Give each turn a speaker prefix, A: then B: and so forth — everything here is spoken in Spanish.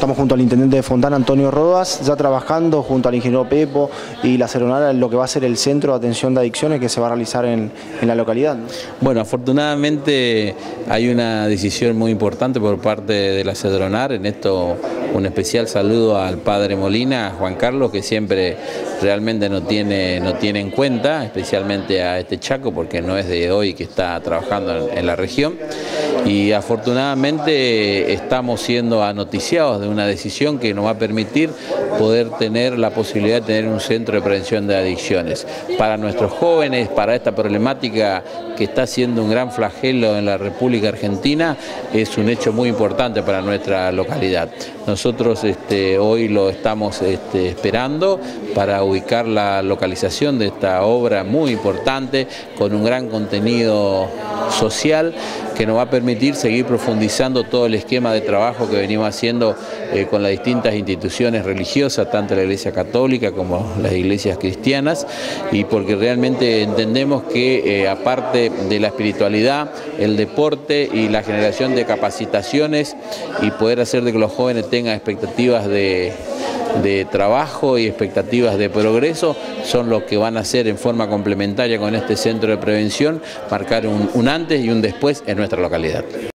A: Estamos junto al intendente de Fontana, Antonio Rodas, ya trabajando junto al ingeniero Pepo y la Seronara en lo que va a ser el centro de atención de adicciones que se va a realizar en la localidad, ¿no?
B: Bueno, afortunadamente hay una decisión muy importante por parte de la Cedronar. En esto un especial saludo al padre Molina, a Juan Carlos, que siempre realmente nos tiene en cuenta, especialmente a este Chaco, porque no es de hoy que está trabajando en la región. Y afortunadamente estamos siendo anoticiados de una decisión que nos va a permitir poder tener la posibilidad de tener un centro de prevención de adicciones. Para nuestros jóvenes, para esta problemática que está siendo un gran flagelo en la República Argentina, es un hecho muy importante para nuestra localidad. Nosotros hoy lo estamos esperando para ubicar la localización de esta obra muy importante, con un gran contenido social que nos va a permitir seguir profundizando todo el esquema de trabajo que venimos haciendo con las distintas instituciones religiosas, tanto la Iglesia Católica como las iglesias cristianas, y porque realmente entendemos que aparte de la espiritualidad, el deporte y la generación de capacitaciones y poder hacer de que los jóvenes tengan expectativas de trabajo y expectativas de progreso son los que van a hacer en forma complementaria con este centro de prevención, marcar un antes y un después en nuestra localidad.